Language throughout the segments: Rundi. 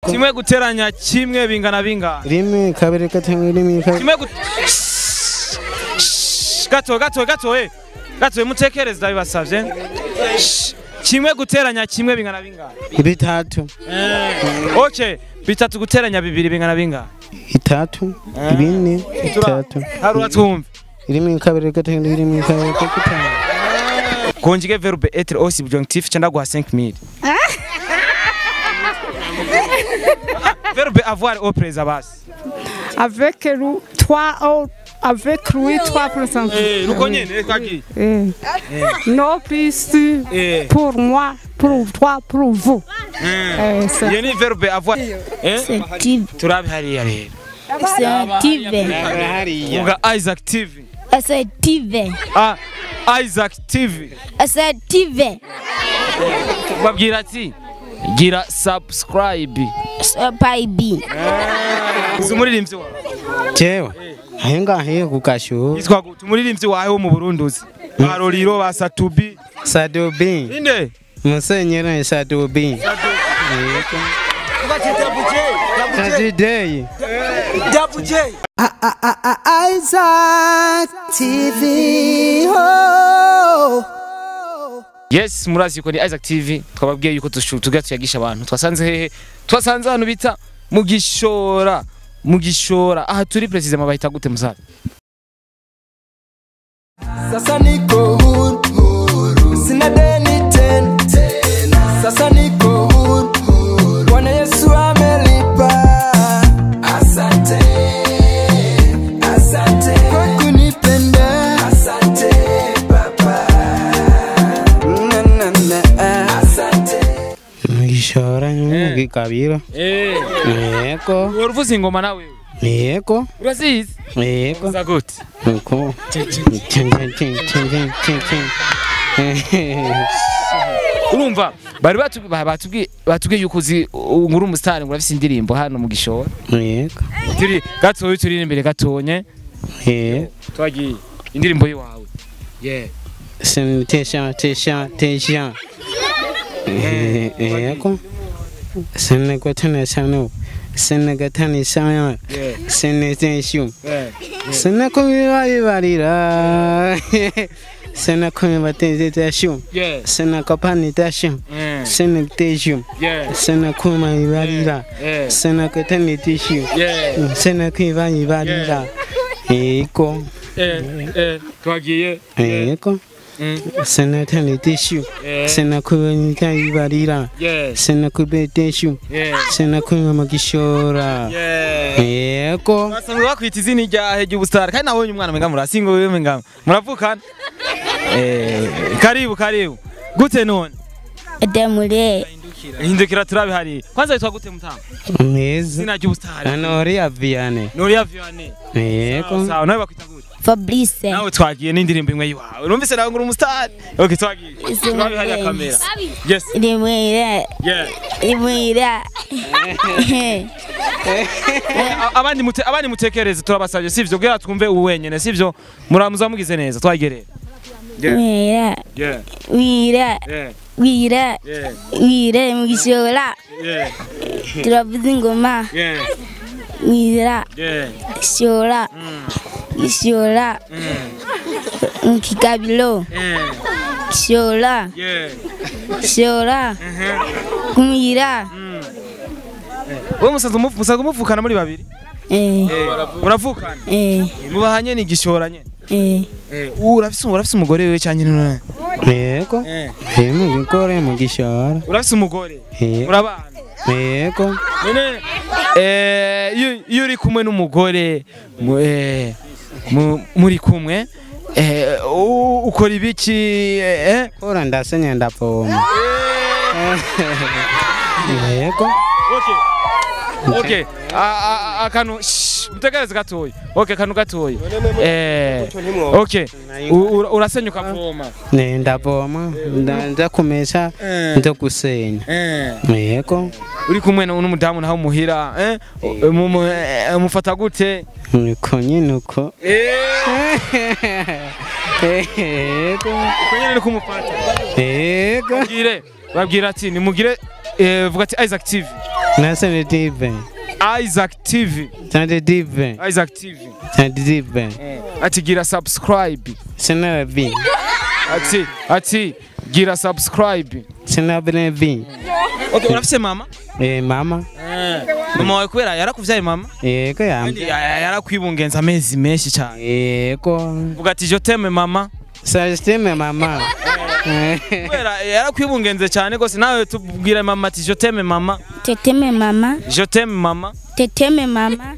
kimwe guteranya kimwe bingana bingana rimwe kabiri gatanu rimwe kabiri kimwe gato mutekereze ndabibasavye kimwe guteranya kimwe bingana bingana bitatu okay bitatu guteranya bibiri bingana bingana itatu bine itatu haruwa twumve rimwe kabiri gatanu rimwe kabiri gatanu conjuguer verbe être au subjonctif cyangwa guha 5000 verbe avoir au présent basi avec lui 3%. Rukonye kwaki Non plus pour moi, pour toi, pour vous. Yeni verbe avoir C'est active. turabi hariya rero C'est active. uga Isaac TV C'est active. Isaac TV C'est active. babwira ati gira subscribe Baby. umuririmbyi wawe jewe ahenga kukasho yitwa gute umuririmbyi wawe wo mu Burundi uzi baroriro basatubi Sadobi inde musenyero Sadobi Sadobi Isaac TV Yes murazi yuko ni Isaac TV twababwiye yuko tugira tuyagisha abantu twasanze hehe twasanze hano bita mu gishora aha turi precise mabahita gute musaza sasa niko huru sina deni tena sasa niko huru Bwana Yesu amelipa asante kwa kunipenda asante baba asante Mugishora ngikabira yego uruvuza ingoma nawe yego urazizi yego za gute uko urumva bari batubwiye yuko uzi nguru umusitari ngo urafise indirimbo hano mu gishora yego turi gatoye turi imbere gatonye twagiye indirimbo yiwawe tesha yego senegotana sano senegatani sana senetenshu senakubibarira senakubibatezeshu senakapanitashu seneteshu senakubibarira senakatanitishu senakubibarira yego twagiye yego senatanitishu senakubibarira senakubeteshu senakubamagishora yego basanzwe bakwita izina ryahe ry'ubusitari kandi nabonye umwana menga murasingo wewe menga muravukana karibu gute none Demure. hindukira turabe hari kwanza yitwa gute mutanga neza izina ry'ubusitari Noria Viane yego sawa nawe bakwita gute Fabrice. nawe twagiye n'indirimbo imwe yiwawe urumvise nawe nguru umusitari okay twagiye turabe hari ya kamera yes Demure. Demure. abandi mutekereze turabasabye sivyo bwira twumve uwenyene sivyo muramuza mugize neza twagereye Wira mu gishora turavuza ingoma wira gishora mu kigabiro gishora kumira wowe musaza muvukana muri babiri muravukana mubahanye ni gishora nyene urafise umugore wewe cyane none yego mu gikore mu gishora urafise umugore urabana yego none iyo uri kumwe n'umugore muri kumwe ukora ibiki ora ndasenya ndapoma yego okay akantu mutegereze gatoya akantu gatoya okay urasenya ukavoma ndavoma ndakumesa ndagusenya yego uri kumwe n'umudamu naho muhira mufata gute niko nyine uko yego uko nyine kumufata yego babwira ati nimugire vuga ati Isaac TV. Nasane TV. Isaac TV. Sande TV. Isaac TV. Sande TV. Ati gira subscribe. Sina V. Ati gira subscribe. Sina V. Okay, urafise mama? Mama. Mama wawe kubera yarakuvyaye mama? Yego yambi. Yarakwibungenza amezi menshi cyane. Yego. Vuga ati je t'aime mama. Sajiteme mama. Kubera yarakwibungenze cyane gose nawe tubwira mama ati je t'aime mama. Teteme mama. Je t'aime mama. Teteme mama.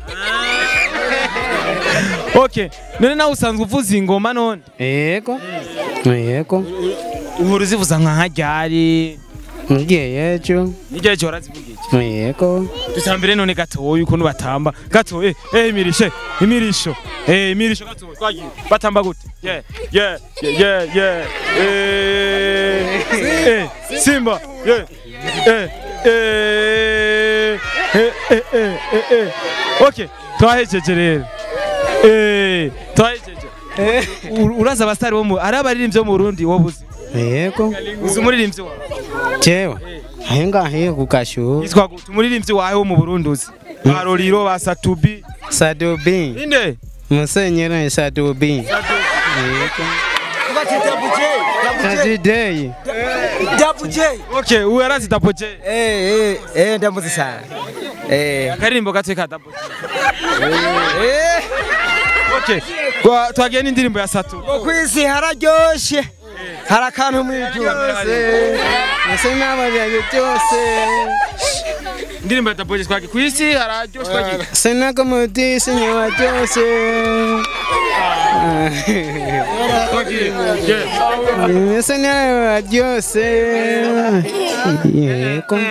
Okay, none nawe usanzwe uvuza ingoma none? Yego. Yego. Uhuru zivuza nka haryari. Ngiye yejo. Nige cyo razivugiye. Yego. Dutambire none gatoyi ukuntu batamba. Gatoyi imirisho. Imirisho gatoyi twagiye. Batamba gute? Yeah. Simba. Okay, twahejeje rero. Twahejeje. Uraza abastari bo mu arabaririmbye mu Burundi wobuze. Yego. Uzi umuririmbyi wawe? Jewe. Ahenga ahe kukashu. Yitwa gute umuririmbyi wawe wo mu Burundi uzi? Baroriro basatubi. Sadobi. Inde? Musenyera Sadobi. Yego. Sadobi. Okay, uwarazi Double J. ndamuzi sana. Akarimbo gatwe ka Double J. Okay. Twagiye n'indirimbo ya Satu. Kwisi hararyoshe. Harakantu mwijuse. Nase n'ababyaye byose. Indirimbo ya Double J twagiye kwisi hararyoshe twagiye. Senako mudi sinyewa byose. Nase n'ababyaye byose. Yego.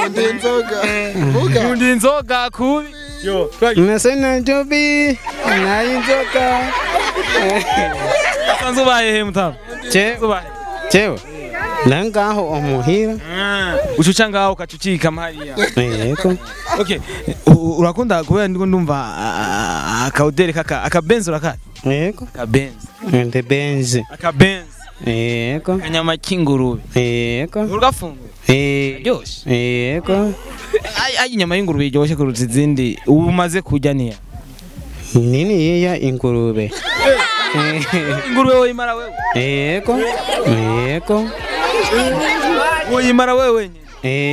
Ndi inzoga kubi. Yo, nase na jobi. Na inzoga. Sanzo baye mutama. Jewe. Nangaho omuhira. Ucuca ngaho ukacucika mahariya. Yego. Okay. Urakunda kubera ndiko ndumva akaudere kaka akabenzo rakati. Yego. Akabenzo. Nde benzi. Akabenzo. Yego. Kanyama k'ingurube. Yego. Urugafungura. Ryoshe. Yego. Ai inyama y'ingurube iryoshe kuruta izindi umaze kurya niya. Nini yeya ingurube. Ingurube woyimara wewe. Yego. Yego. Woyimara wewe nyine.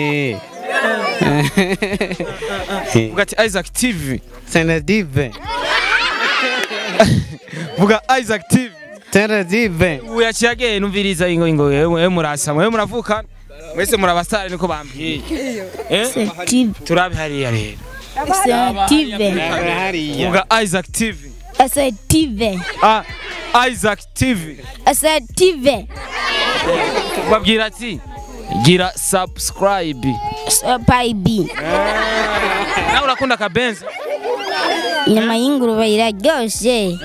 Vuga ati Isaac TV. Sena dive. Vuga Isaac TV. Sena dive. Uyaciye numviriza ingo wewe murasa wewe muravuka. Mwese murabastari niko bambwiye. TV. Turabe hariya rero. TV. Vuga Isaac TV. TV. Isaac TV. TV. Babwira ati gira subscribe. Subscribe. Nawe urakunda kabenzi? Inyama y'ingurube iraryoshe.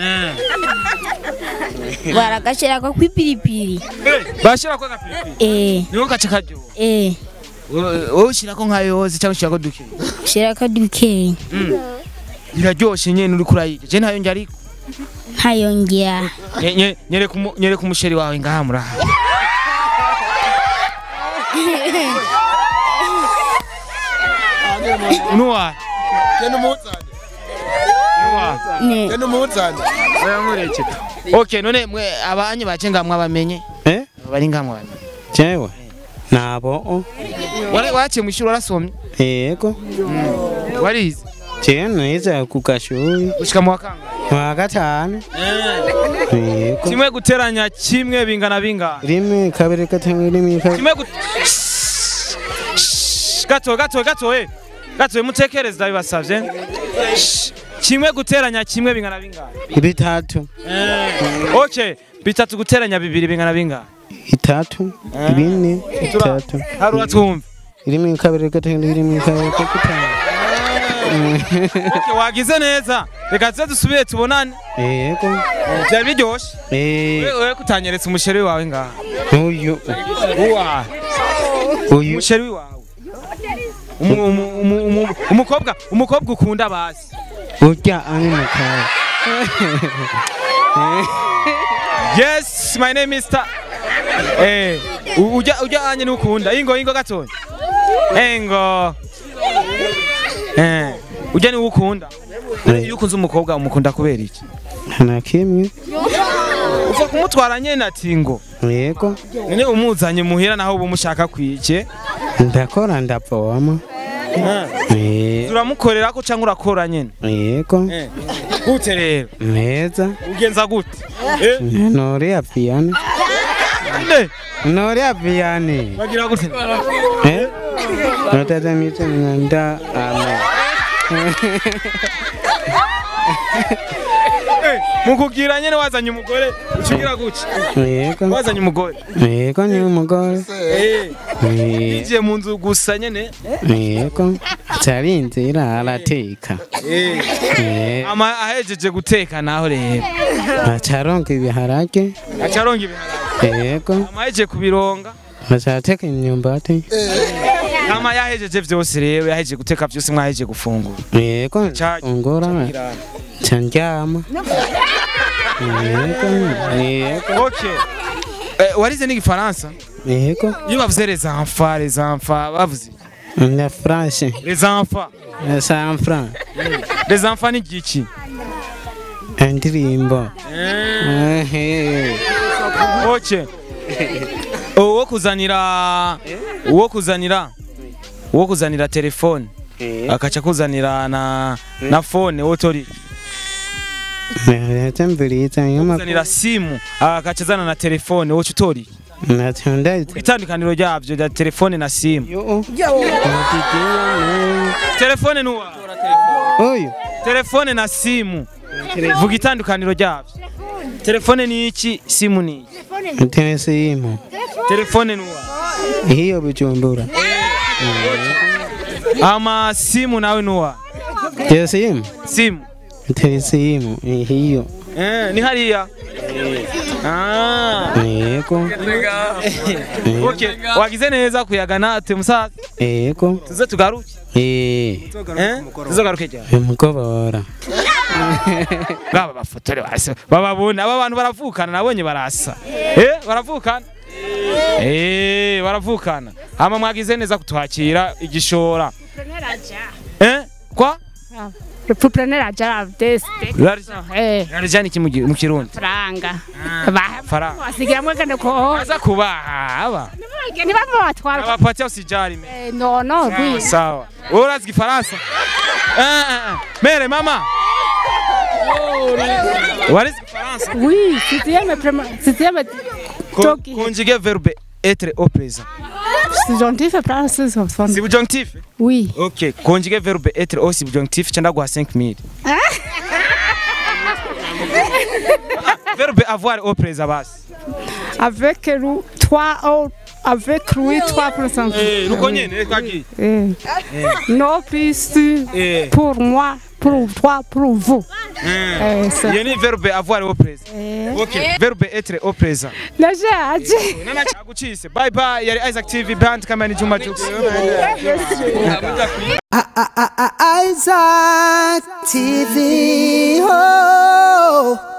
Barakashira ko kwipiripiri. Bashira ko kapiripiri. Niho gace kajyo. Ushira ko nkayozi cyangwa ushira ko duke. Shira ko duke. Iraryoshe nyene uri kurayije. Je ntayo njye ariko. Ntayongera. Nyere ku musheri wawe ngaha muraha. Nuwa. Keno mutsane. Keno mutsane. Bayamureke. Okay, none mwe abanye bace ngamwe abamenye. Bari ngamwe abamenye. Jewe. Nabo. Wace mwishuri warasomye? Yego. Warize? Je nize kukashuri. Ushika mu wakanga? Wa gatanu. Yego. Kimwe guteranya kimwe bingana bingana. Rimwe kabiri gatanu rimwe kabiri. Kimwe gato mutekereza bibasavye. Kimwe guteranya kimwe bingana bingana. Bitatu. Okay, bitatu guteranya bibiri bingana bingana. Itatu, bine, itatu. Harura twumve. Rimwe kabiri gatanu rimwe kabiri gatanu. Okay, wagize neza. Reka tuze dusubire tubonane. Yego. Byari biryoshe. Wewe kutanyeretse umusheri wawe ngaha. Uyu. Uwa. Uyu umusheri wawe. Umukobwa ukunda basi. Urya ani mukara. Yes, my name is uja anye nukunda. Ingo gatonya. Engo. Ujya ni ukunda. Iyo ukunze umukobwa umukunda kubera iki? nta kimwe Uva kumutwara nyene ati ngo. yego None umuzanye muhira naho bumushaka kwike. ndakora ndavoma Turamukorera ko cyangwa urakora nyene? yego Gute rero? neza Ugenza gute? nori ya piano Nde? nori ya piano Bagira gute? notata mite nganda ame Mukugira nyene wazanye umugore ucugira gute? yego Wazanye umugore. yego ni umugore Igiye mu nzu gusa nyene. yego atari inzira arateka Ama ahejeje guteka naho rero. acaronka ibiharage Acaronga ibiharage. yego Ama ahejeje kubironga. acateka imyumbati Ama yahejeje vyose rero yahejeje guteka vyose mwahejeje gufungura. yego ungora candyama yego Okay. Warize n'igifaransa? yego Iyo bavuze les enfants bavuze. na France Les enfants. 100 francs Les enfants ni giki? indirimbo Okay. Uwo kuzanira telefone akaca kuzanira na phone wotori natambiriza nyuma kuzanira simu akaca zana na telefone wocu tori natunda itandukaniro ryavyo rya telefone na simu. Telefone nuwa oyo telefone na simu vuga itandukaniro ryavyo. Telefone ni iki, simu ni iki? tenesimu Telefone nuwa hiyo Bujumbura ama simu nawe nuwa tenesimu simu tenesimu hiyo ni hariya. yego Okay, wagize neza kuyagana ate musaza yego tuze tugaruke tuzogaruke cyane umugobora baba bafotore base bababona aba bantu baravukana nabonye barasa baravukana baravukana ama mwagize neza kutuhakira igishora kwa Le preneur a déjà test. Yarijani kimugi mu Kirundi Faranga. Faranga. Wasigira mwekane ko. Aza kubaha aba. Ni bamwe batwara. Abapatia usijali me. No, oui. Sawa. Urazi Kifaransa? Mere mama. Warizi Kifaransa? Oui, c'était Conjuguer verbe être au présent. Subjonctif et passé sont Subjonctif? Oui. OK. Conjuguer verbe être au subjonctif cyangwa guha 5000. Verbe avoir au présent basi. Avec lui 3%. Rukonyene kaki. Non plus pour moi, pour toi, pour vous. Yeni verbe avoir au présent. OK. Verbe être au présent. Najaje. Nana chaguchise. Bye bye. Yari Isaac TV band kama ni Juma Jux. Isaac TV. Oh.